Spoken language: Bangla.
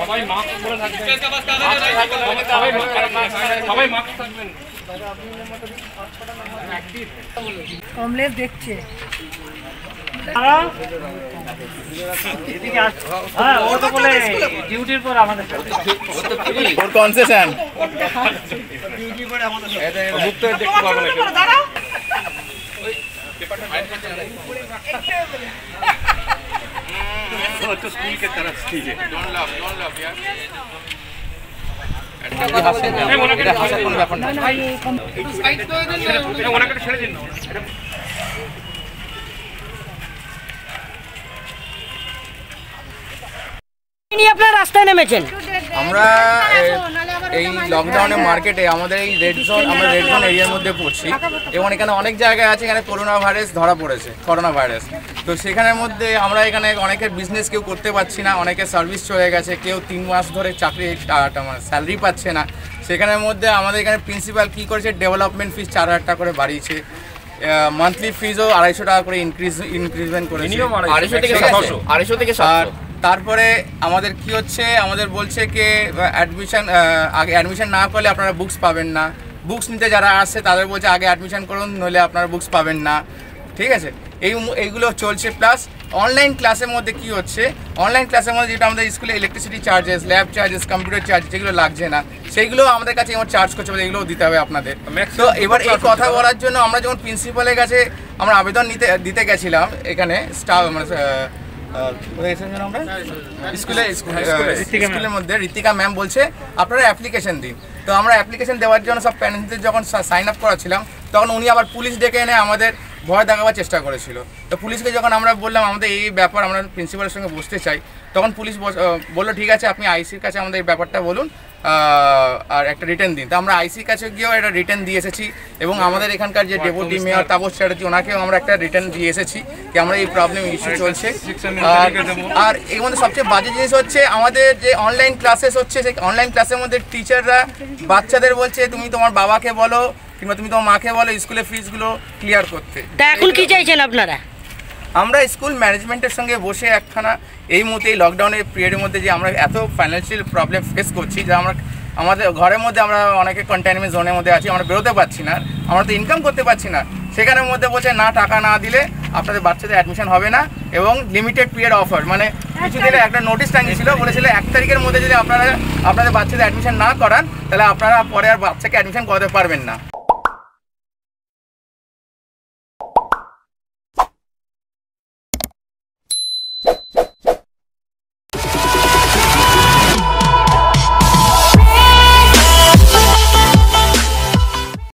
কমলেশ দেখছে ডিউটির পর আমাদের কনসেশন মুক্ত দেখতে পাবো না तो स्कूल के तरफ ठीक है डोंट लव यार কোনো ব্যাপার না সাইড তো এটা ওনাকে ছেড়ে দিন ইনি আপনারা রাস্তায় নেমেছেন আমরা এই লকডাউনে মার্কেটে আমাদের এই রেড জোন এরিয়ার মধ্যে পড়ছি এবং এখানে অনেক জায়গায় আছে এখানে করোনা ভাইরাস ধরা পড়েছে করোনা ভাইরাস তো সেখানের মধ্যে আমরা এখানে অনেকের বিজনেস কেউ করতে পারছি না অনেকের সার্ভিস চলে গেছে কেউ 3 মাস ধরে চাকরি মানে স্যালারি পাচ্ছে না সেখানের মধ্যে আমাদের এখানে প্রিন্সিপাল কী করেছে ডেভেলপমেন্ট ফিস 4,000 টাকা করে বাড়িয়েছে মান্থলি ফিজও 250 টাকা করে ইনক্রিজমেন্ট করেছে 250 থেকে 700 তারপরে আমাদের কি হচ্ছে আমাদের বলছে কি আগে অ্যাডমিশন না করলে আপনারা বুকস পাবেন না বুকস নিতে যারা আসছে তাদের বলছে আগে অ্যাডমিশন করুন নইলে আপনারা বুকস পাবেন না ঠিক আছে এইগুলো চলছে প্লাস অনলাইন ক্লাসের মধ্যে কি হচ্ছে অনলাইন ক্লাসের মধ্যে যেটা আমাদের স্কুলে electricity charges lab charges computer charge যেগুলো লাগছে না সেইগুলো আমাদের কাছে এবার চার্জ করছে এগুলোও দিতে হবে আপনাদের তো এবার এই কথা বলার জন্য আমরা যখন প্রিন্সিপালের কাছে আমরা আবেদন দিতে গেছিলাম এখানে স্টাফ মানে স্কুলের মধ্যে ঋতিকা ম্যাম বলছে আপনারা অ্যাপ্লিকেশন দিন তো আমরা অ্যাপ্লিকেশন দেওয়ার জন্য সব প্যারেন্টসদের যখন সাইন আপ করাছিলাম তখন উনি আবার পুলিশ ডেকে এনে আমাদের ভয় দেখাবার চেষ্টা করেছিল তো পুলিশকে যখন আমরা বললাম আমাদের এই ব্যাপার আমরা প্রিন্সিপালের সঙ্গে বসতে চাই তখন পুলিশ বললো ঠিক আছে আপনি আইসির কাছে আমাদের এই ব্যাপারটা বলুন আর একটা রিটার্ন দিন তো আমরা আইসির কাছে গিয়েও একটা রিটার্ন দিয়ে এসেছি এবং আমাদের এখানকার যে ডেপুটি মেয়র তাপস চ্যাটার্জি ওনাকেও আমরা একটা রিটার্ন দিয়ে এসেছি কি আমরা এই প্রবলেম ইস্যু চলছে আর এর মধ্যে সবচেয়ে বাজে জিনিস হচ্ছে আমাদের যে অনলাইন ক্লাসেস হচ্ছে সেই অনলাইন ক্লাসের মধ্যে টিচাররা বাচ্চাদের বলছে তুমি তোমার বাবাকে বলো কিংবা তুমি তোমার মাকে বলো স্কুলের ফিসগুলো ক্লিয়ার করতে তা এখন কি চাইছেন আপনারা আমরা স্কুল ম্যানেজমেন্টের সঙ্গে বসে একখানা এই মুহূর্তে এই লকডাউনের পিরিয়ডের মধ্যে যে আমরা এত ফাইন্যান্সিয়াল প্রবলেম ফেস করছি যে আমরা আমাদের ঘরের মধ্যে আমরা অনেকে কন্টেইনমেন্ট জোনের মধ্যে আছি আমরা বেরোতে পারছি না আমরা তো ইনকাম করতে পারছি না সেখানের মধ্যে বলছে না টাকা না দিলে আপনাদের বাচ্চাদের অ্যাডমিশন হবে না এবং লিমিটেড পিরিয়ড অফার মানে কিছুদিনে একটা নোটিশ টাঙিয়েছিল বলেছিল 1 তারিখের মধ্যে যদি আপনারা আপনাদের বাচ্চাদের অ্যাডমিশন না করান তাহলে আপনারা পরে আর বাচ্চাকে অ্যাডমিশন করাতে পারবেন না